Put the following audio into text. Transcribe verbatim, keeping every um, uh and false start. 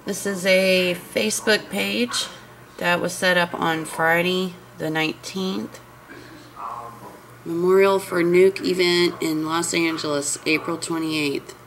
This is a Facebook page that was set up on Friday the nineteenth. Memorial for Nuke event in Los Angeles, April twenty-eighth.